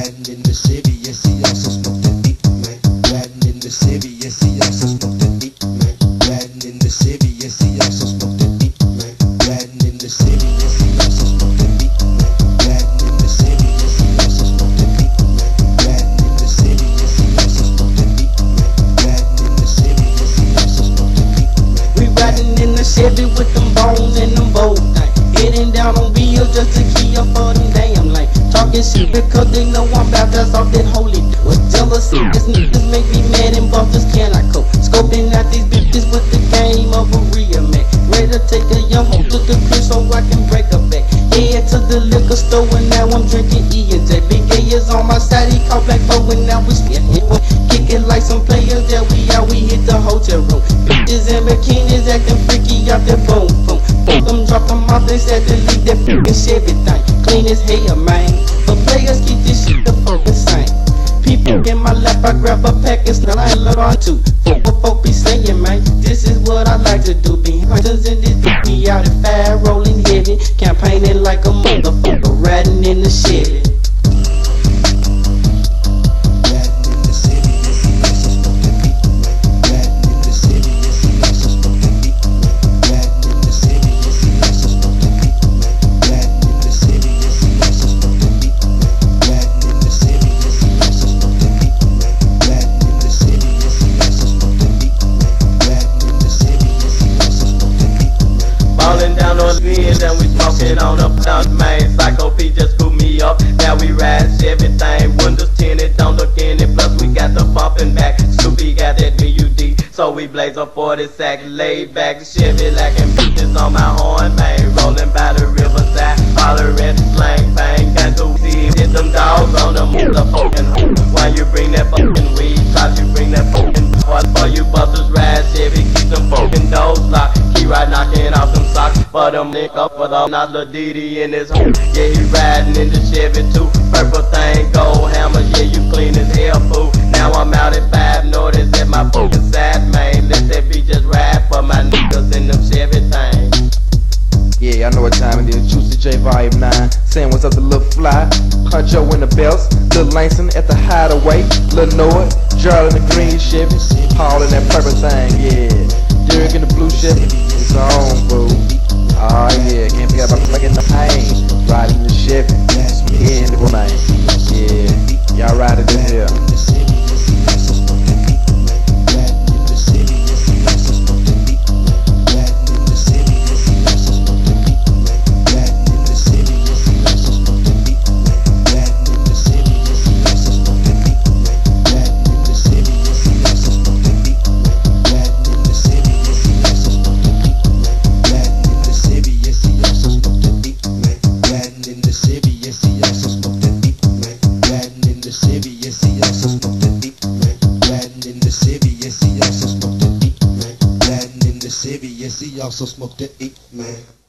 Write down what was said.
Riding in the city, yes, he also smoked the deep, man. Riding in the city, yes, he also smoked the deep, man. Riding in the city, yes, he also smoked the deep, man. Riding in the city, yes, he also smoked the deep, man. Riding in the city, yes, he also smoked the deep, man. Riding in the city, yes, he also smoked the deep, man. Riding in the city, yes, he also smoked the deep, man. We riding in the Chevy with them bones and them bold things. Getting down on wheels just to key up for them damn lane. Talking shit because they know I'm baptized off that holy. With jealousy, these niggas make me mad and busters cannot cope. Scoping out these bitches with the game of a real man. Ready to take a young hoe to the crib so I can break her back. Head to the liquor store and now I'm drinking E&J. Big A is on my side, he called back for and now we spin. Kick it like some players that we out, we hit the hotel room. Bitches and bikinis acting freaky out there, boom, boom. Them drop them off, they said to leave that fucking Chevy thing clean as hell, man. But players keep this shit the fucking same. People in my lap, I grab a pack and snap, I love on too. What folk be saying, man, this is what I like to do. Be hunters in this bitch, be out at fire, rolling heavy, campaigning like a motherfucker, riding in the Chevy. And we smoking on up down main. Psycho P just scooped me up. Now we ride everything. Windows tinted, don't look in it. Plus we got the bumping back. Snoopy got that BUD, so we blaze a 40 sack. Laid back Chevy lacking bitches on my horn, man. Rolling by the riverside, hollering slang bang. Got to see hit them dogs on the motherfucking hoe. Why you bring that fucking weed? Try you bring that fucking what for you busters ride Chevy? Keep them fucking doors locked. He right knocking off some socks for them nigga for the not Lil Diddy in his home. Yeah, he riding in the Chevy too. Purple thing, gold hammers, yeah, you clean as hell, fool. Now I'm out at 5 North at my fucking side, man. Let that be just ride for my niggas in them Chevy things. Yeah, I know what time it is. Juicy J Volume 9. Saying what's up to Lil Fly, Huncho in the belts, Lil Langston at the hideaway, Lil Noah, Gerald in the green Chevy, Paul in that purple thing, yeah. Derek in the blue Chevy, it's on, boo. Oh yeah, can't forget about fucking the pain. Riding the Chevy, in the man. Yeah, y'all riding this here. Yes, he also smoked the deep, man.